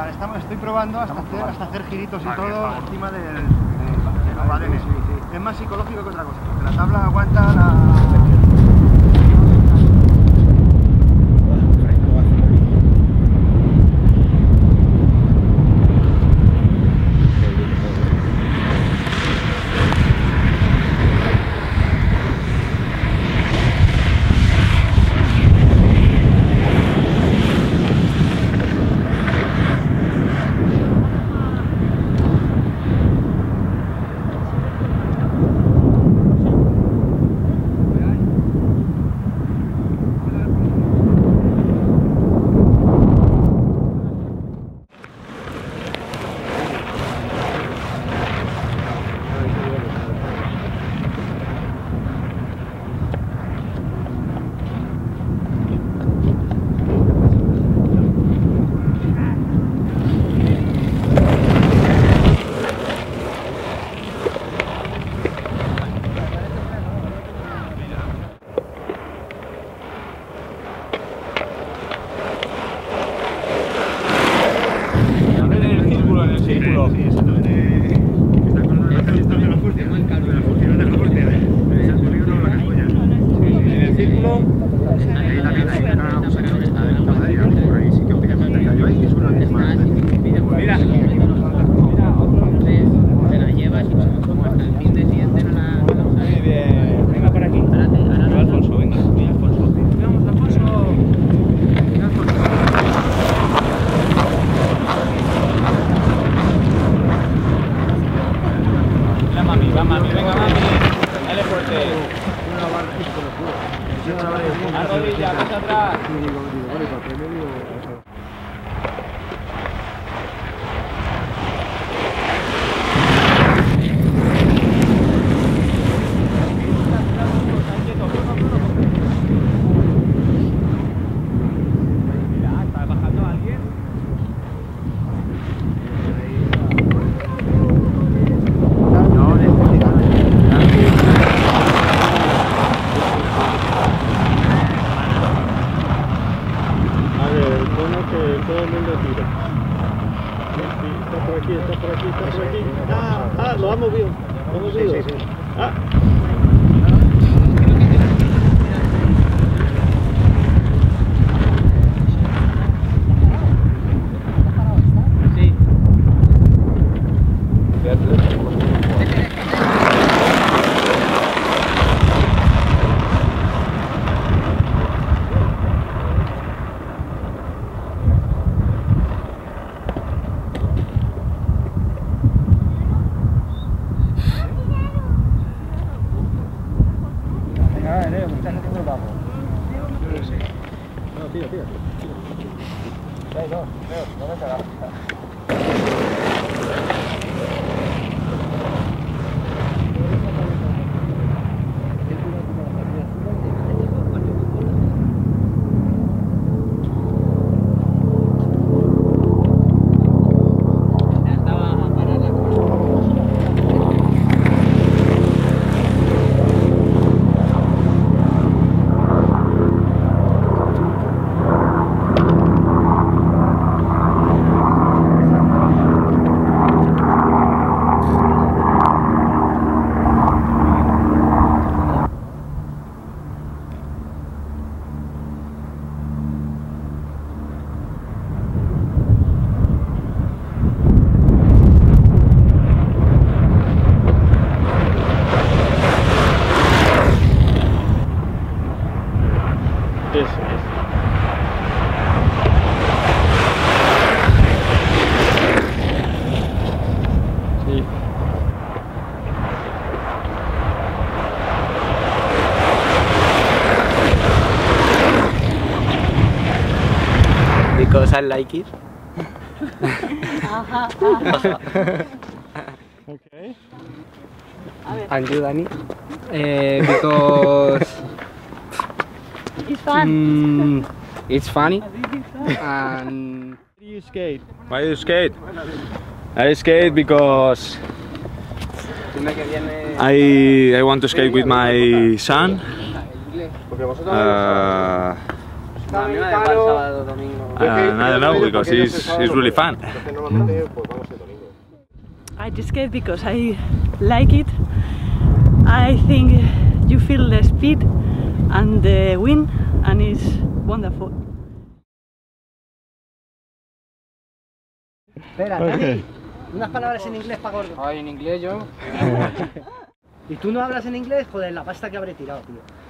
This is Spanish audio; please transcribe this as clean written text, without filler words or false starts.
sea, estoy probando hasta hacer giritos y todo encima del Boadilla. Es más psicológico que otra cosa, porque la tabla aguanta la... Lo ha movido. Sí. Ah. Sí. Because I like it. Okay. And you, Danny? Because it's fun. It's funny. And Why do you skate? Why do you skate? I skate because I want to skate with my son. A mí me da igual sábado, domingo. I don't know, because it's really fun. I just skate because I like it. I think you feel the speed and the wind and it's wonderful. Espera, Dani, unas palabras en inglés para gordo. Ay, en inglés yo. ¿Y tú no hablas en inglés? Joder, la pasta que habré tirado, tío.